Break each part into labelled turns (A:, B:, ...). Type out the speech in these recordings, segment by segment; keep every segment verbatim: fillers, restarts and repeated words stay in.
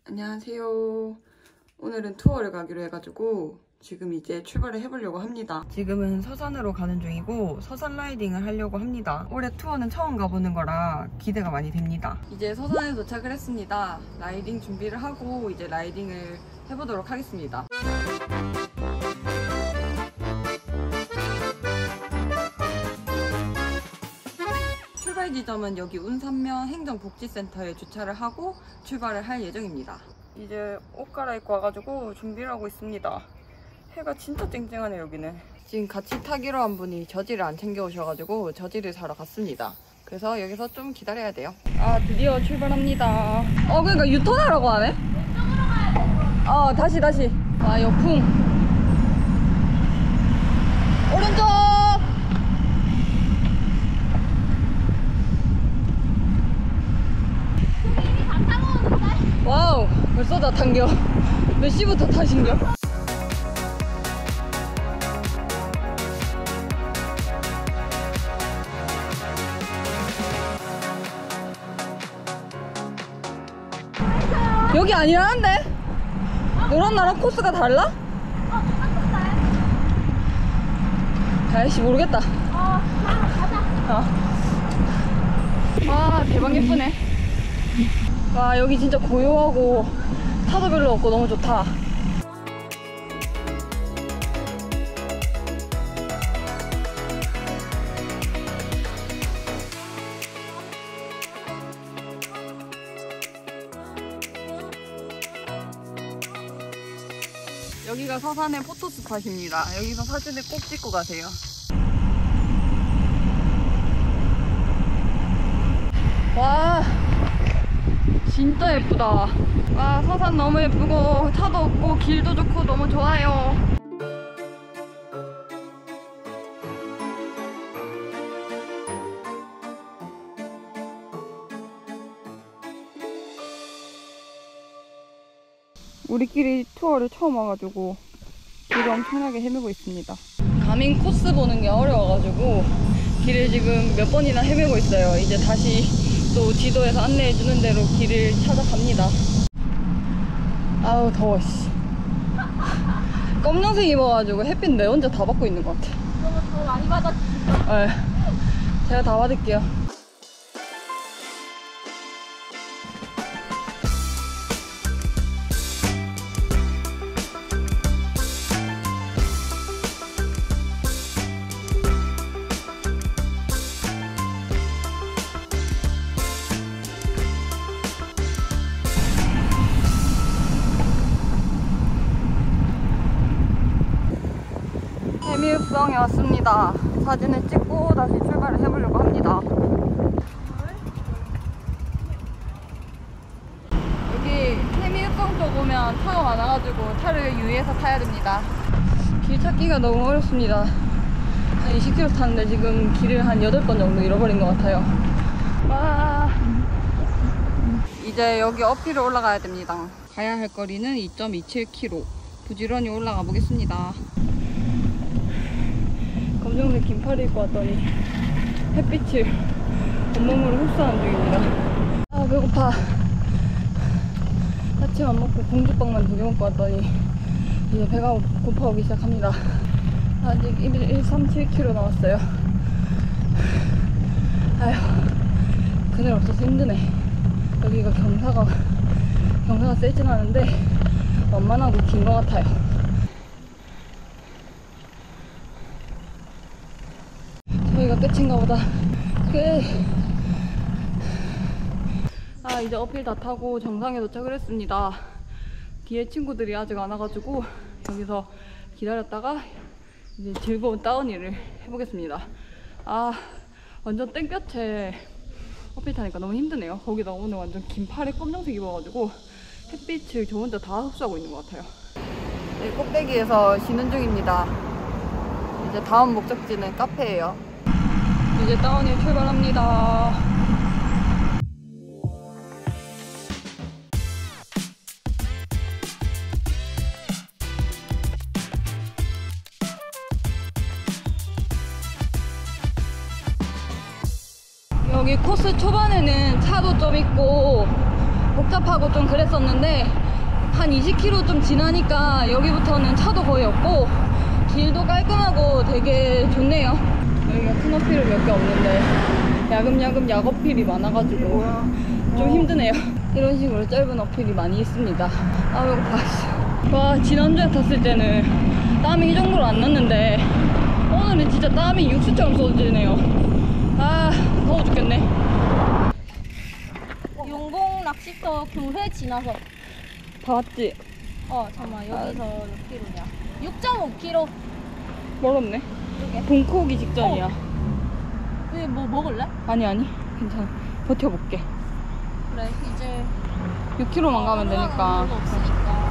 A: 안녕하세요. 오늘은 투어를 가기로 해가지고 지금 이제 출발을 해보려고 합니다. 지금은 서산으로 가는 중이고 서산 라이딩을 하려고 합니다. 올해 투어는 처음 가보는 거라 기대가 많이 됩니다. 이제 서산에 도착을 했습니다. 라이딩 준비를 하고 이제 라이딩을 해보도록 하겠습니다. 출발 지점은 여기 운산면 행정복지센터에 주차를 하고 출발을 할 예정입니다. 이제 옷 갈아입고 와가지고 준비를 하고 있습니다. 해가 진짜 쨍쨍하네 여기는. 지금 같이 타기로 한 분이 저지를 안 챙겨 오셔가지고 저지를 사러 갔습니다. 그래서 여기서 좀 기다려야 돼요. 아 드디어 출발합니다. 어 그러니까 유턴하라고 하네? 왼쪽으로 가야 돼. 어 다시 다시. 아 역풍. 오른쪽. 와우 벌써 다 당겨. 몇 시부터 타신겨? 여기 아니라는데? 너랑 나랑 코스가 달라?
B: 어, 똑같은데?
A: 아이씨 모르겠다.
B: 어, 가자.
A: 어. 와 대박 예쁘네. 와 여기 진짜 고요하고 차도 별로 없고 너무 좋다. 여기가 서산의 포토스팟입니다. 여기서 사진을 꼭 찍고 가세요. 와 진짜 예쁘다. 와 서산 너무 예쁘고 차도 없고 길도 좋고 너무 좋아요. 우리끼리 투어를 처음 와가지고 길을 엄청나게 헤매고 있습니다. 가민 코스 보는 게 어려워가지고 길을 지금 몇 번이나 헤매고 있어요. 이제 다시 또 지도에서 안내해주는 대로 길을 찾아갑니다. 아우 더워 씨. 검정색 입어가지고 햇빛 내 혼자 다 받고 있는 것 같아.
B: 너무 더 많이 받았지.
A: 네, 제가 다 받을게요. 해미읍성에 왔습니다. 사진을 찍고 다시 출발을 해보려고 합니다. 여기 해미읍성 쪽 오면 차가 많아가지고 차를 유의해서 타야 됩니다. 길 찾기가 너무 어렵습니다. 한 이십 킬로미터 타는데 지금 길을 한 여덟 번 정도 잃어버린 것 같아요. 와 이제 여기 어필을 올라가야 됩니다. 가야 할 거리는 이 점 이칠 킬로미터. 부지런히 올라가 보겠습니다. 검정색 긴팔을 입고 왔더니 햇빛을 온몸으로 흡수하는 중입니다. 아 배고파. 아침 안 먹고 공주빵만 두 개 먹고 왔더니 이제 배가 고파오기 시작합니다. 아직 일삼칠 킬로미터 남았어요. 아휴 그늘 없어서 힘드네. 여기가 경사가 경사가 세진 않은데 완만하고 긴 것 같아요. 여기가 끝인가 보다. 끝. 아 이제 어필 다 타고 정상에 도착을 했습니다. 뒤에 친구들이 아직 안 와가지고 여기서 기다렸다가 이제 즐거운 다운힐을 해보겠습니다. 아 완전 땡볕에 어필 타니까 너무 힘드네요. 거기다 오늘 완전 긴팔에 검정색 입어가지고 햇빛을 저 혼자 다 흡수하고 있는 것 같아요. 네, 꼭대기에서 쉬는 중입니다. 이제 다음 목적지는 카페예요. 이제 다운힐 출발합니다. 여기 코스 초반에는 차도 좀 있고 복잡하고 좀 그랬었는데 한 이십 킬로미터 좀 지나니까 여기부터는 차도 거의 없고 길도 깔끔하고 되게 좋네요. 여기가 큰 어필이 몇 개 없는데 야금야금 약 어필이 많아가지고 좀 힘드네요. 이런 식으로 짧은 어필이 많이 있습니다. 아 배고파. 와, 지난주에 탔을 때는 땀이 이 정도로 안 났는데 오늘은 진짜 땀이 육수처럼 쏟아지네요. 아 더워 죽겠네.
B: 용봉 낚시터 교회 지나서.
A: 다 왔지?
B: 어 잠깐만 여기서 몇 킬로냐? 육 점 오 킬로미터.
A: 멀었네.
B: 그러게.
A: 동코 오기 직전이야.
B: 여기 뭐 먹을래?
A: 아니 아니 괜찮아. 버텨볼게.
B: 그래 이제
A: 육 킬로미터만 가면 되니까.
B: 별로 없으니까.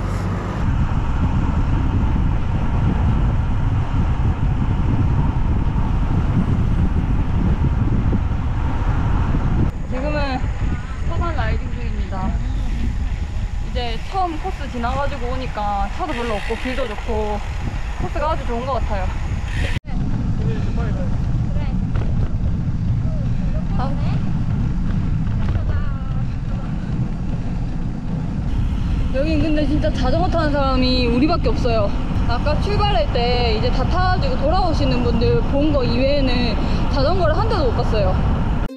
A: 지금은 서산 라이딩 중입니다. 이제 처음 코스 지나가지고 오니까 차도 별로 없고 길도 좋고 코스가 아주 좋은 것 같아요.
B: 그래.
A: 아, 여긴 근데 진짜 자전거 타는 사람이 우리밖에 없어요. 아까 출발할 때 이제 다 타가지고 돌아오시는 분들 본 거 이외에는 자전거를 한 대도 못 봤어요.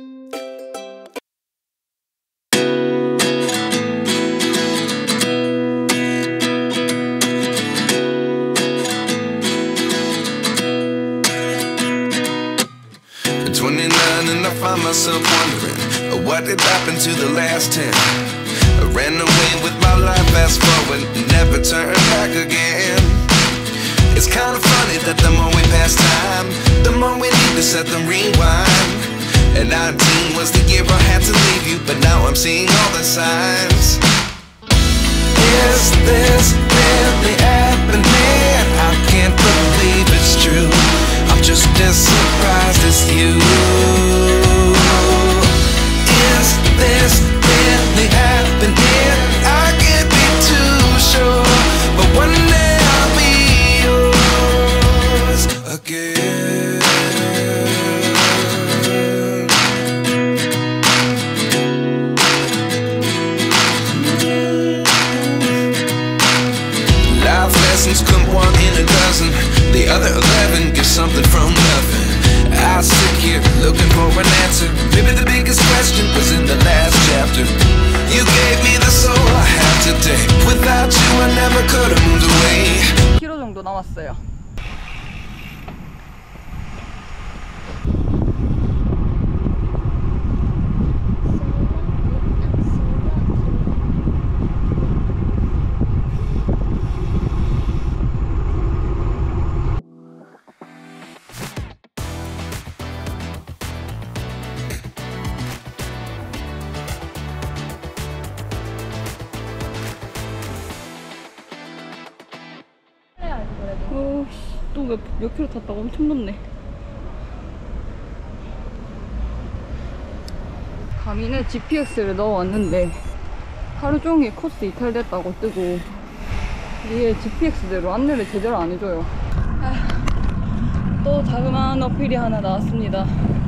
C: twenty-nine and I find myself wondering uh, what did happen to the last ten. I ran away with my life, fast forward, never turn back again. It's kind of funny that the more we pass time, the more we need to set the rewind. And nineteen was the year I had to leave you, but now I'm seeing all the signs. Is this really happening? I can't believe it's true. I'm just as surprised as you. Is this really happening? I can't be too sure, but one day I'll be yours again. Life lessons come one in a dozen. The other eleven get something from nothing. I sit here looking for an answer. Maybe the biggest question was in the last chapter. You gave me the soul I have today. Without you I never could have moved away.
A: 킬로미터 정도 남았어요. 어, 또 몇 몇 킬로 탔다고 엄청 높네. 가민에 지피엑스를 넣어왔는데 하루 종일 코스 이탈됐다고 뜨고 위에 지피엑스대로 안내를 제대로 안 해줘요. 아, 또 자그마한 어필이 하나 나왔습니다.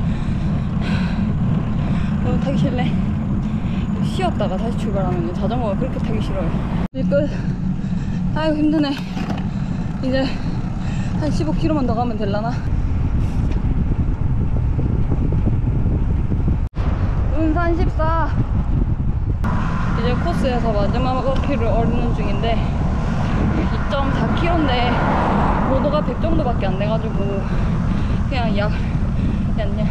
A: 너무 타기 싫네. 쉬었다가 다시 출발하면 자전거가 그렇게 타기 싫어요. 이제 끝. 아이고 힘드네. 이제 한 십오 킬로미터만 더 가면 될라나? 은산 십사. 이제 코스에서 마지막 어필을 얻는 중인데 이 점 사 킬로미터인데 고도가 백 정도밖에 안 돼가지고 그냥 약 그냥,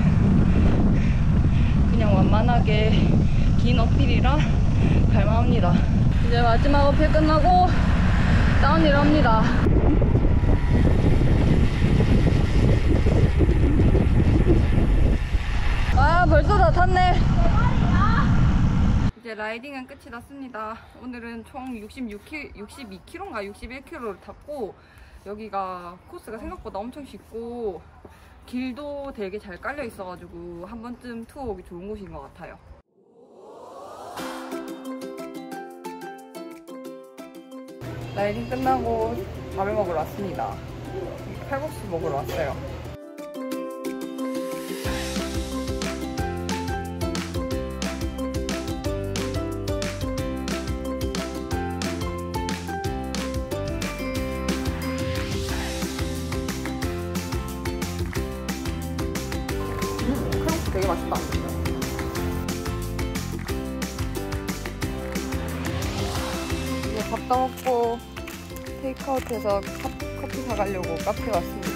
A: 그냥 완만하게 긴 어필이라 갈만합니다. 이제 마지막 어필 끝나고 다운힐 합니다. 아 벌써 다 탔네. 이제 라이딩은 끝이 났습니다. 오늘은 총 육십육 킬로미터, 육십이 킬로미터인가 육십일 킬로미터를 탔고 여기가 코스가 생각보다 엄청 쉽고 길도 되게 잘 깔려 있어가지고 한 번쯤 투어 오기 좋은 곳인 것 같아요. 라이딩 끝나고 밥을 먹으러 왔습니다. 칼국수 먹으러 왔어요. 밥도 먹고 테이크아웃해서 카- 커피 사가려고 카페 왔습니다.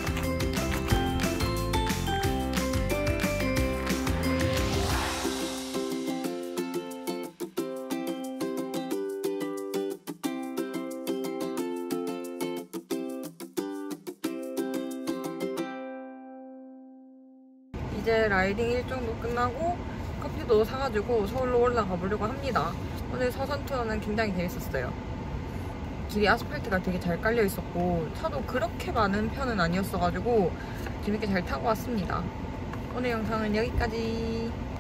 A: 이제 라이딩 일정도 끝나고 커피도 사가지고 서울로 올라가 보려고 합니다. 오늘 서산 투어는 굉장히 재밌었어요. 길이 아스팔트가 되게 잘 깔려 있었고 차도 그렇게 많은 편은 아니었어가지고 재밌게 잘 타고 왔습니다. 오늘 영상은 여기까지.